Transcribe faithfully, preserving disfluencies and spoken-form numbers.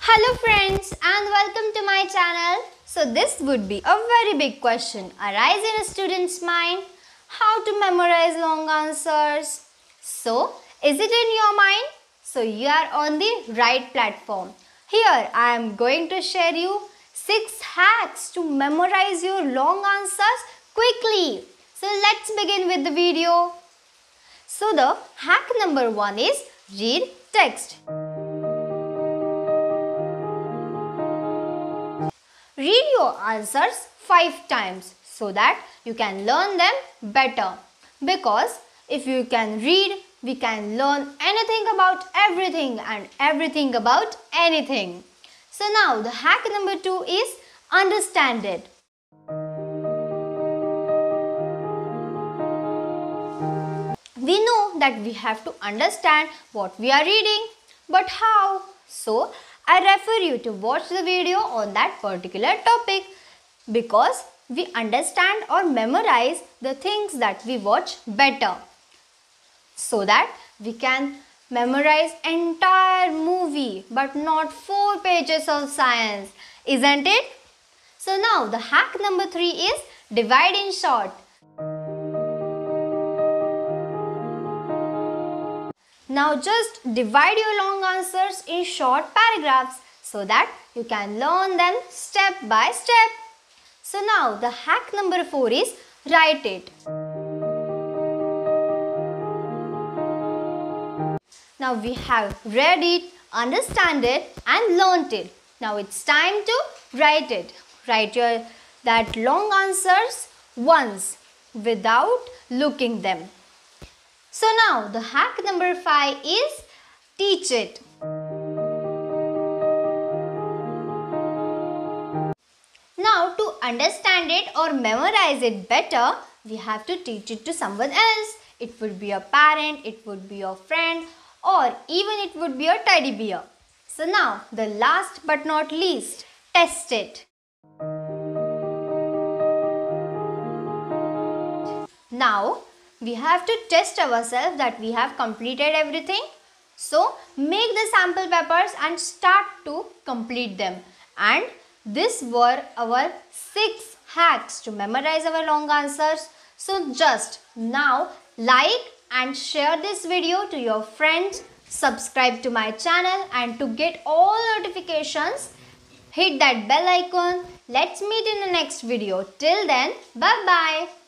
Hello friends and welcome to my channel. So this would be a very big question arise in a student's mind. How to memorize long answers? So is it in your mind? So you are on the right platform. Here I am going to share you six hacks to memorize your long answers quickly. So let's begin with the video. So the hack number one is read text. Read your answers five times so that you can learn them better. Because if you can read, we can learn anything about everything and everything about anything. So now the hack number two is understand it. We know that we have to understand what we are reading, but how? So I refer you to watch the video on that particular topic because we understand or memorize the things that we watch better so that we can memorize entire movie but not four pages of science, isn't it? So now the hack number three is divide in short. Now just divide your long answers in short paragraphs so that you can learn them step by step. So now the hack number four is write it. Now we have read it, understand it and learnt it. Now it's time to write it. Write your that long answers once without looking them. So now the hack number five is teach it. Now to understand it or memorize it better, we have to teach it to someone else. It would be a parent, it would be a friend or even it would be a teddy bear. So now the last but not least, test it. Now we have to test ourselves that we have completed everything. So make the sample papers and start to complete them. And these were our six hacks to memorize our long answers. So just now like and share this video to your friends. Subscribe to my channel and to get all notifications, hit that bell icon. Let's meet in the next video. Till then, bye bye.